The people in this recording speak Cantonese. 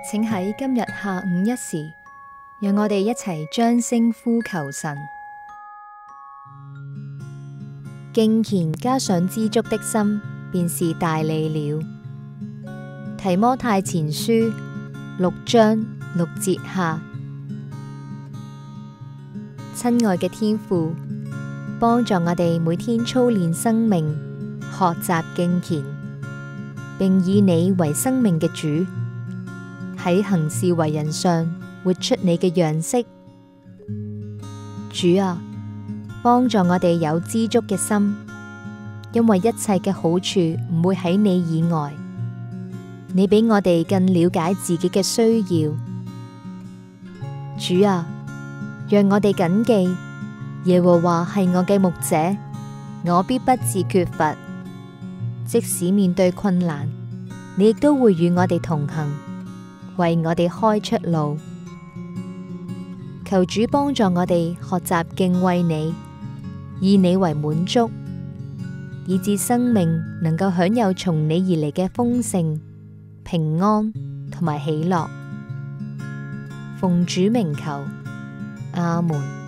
請喺今日下午1時，讓我哋一齊將聲呼求神。敬虔加上知足的心，便是大利了。提摩太前書6章6節下。親愛嘅天父，幫助我哋每天操練生命，學習敬虔，並以你為生命嘅主，喺行事為人上活出你嘅樣式。主啊，幫助我哋有知足嘅心，因為一切嘅好處唔會喺你以外。你比我哋更了解自己嘅需要。主啊，讓我哋謹記耶和華係我嘅牧者，我必不致缺乏。即使面對困難，你亦都會與我哋同行，為我哋開出路。求主幫助我哋學習敬畏你，以你為滿足，以致生命能夠享有從你而嚟嘅豐盛、平安同埋喜樂。奉主名求，阿門。